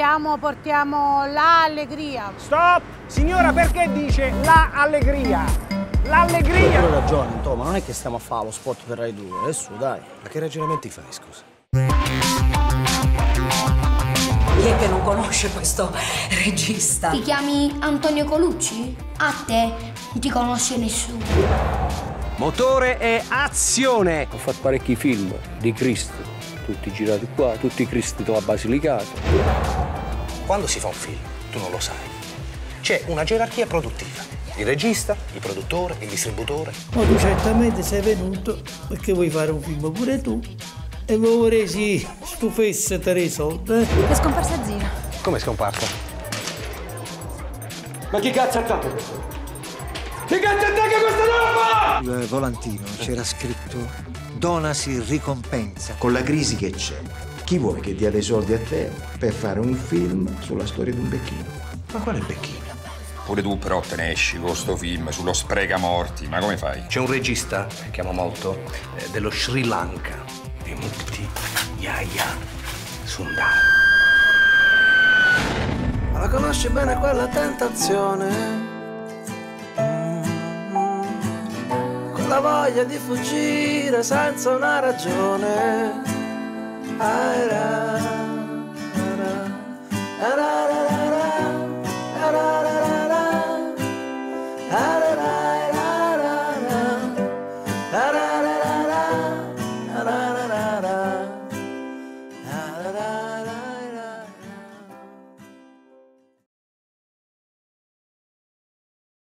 portiamo l'allegria. Stop! Signora, perché dice la allegria? L'allegria! Hai ragione, ma non è che stiamo a fare lo spot per Rai 2, adesso dai. Ma che ragionamenti fai, scusa? Chi è che non conosce questo regista? Ti chiami Antonio Colucci? A te non ti conosce nessuno. Motore e azione! Ho fatto parecchi film di Cristo, tutti girati qua, tutti i Cristi a Basilicata. Quando si fa un film, tu non lo sai, c'è una gerarchia produttiva. Il regista, il produttore, il distributore. Ma tu certamente sei venuto perché vuoi fare un film pure tu e vorresti stufesse te i soldi. È scomparsa Zina. Come è scomparsa? Ma chi cazzo attacca questo? Chi cazzo attacca questa roba? Il volantino c'era scritto donasi ricompensa. Con la crisi che c'è, chi vuoi che dia dei soldi a te per fare un film sulla storia di un becchino? Ma quale becchino? Pure tu però te ne esci con sto film sullo spregamorti, ma come fai? C'è un regista che amo molto, dello Sri Lanka, di Mukti Yahya Sundar. Ma la conosci bene quella tentazione? Quella voglia di fuggire senza una ragione.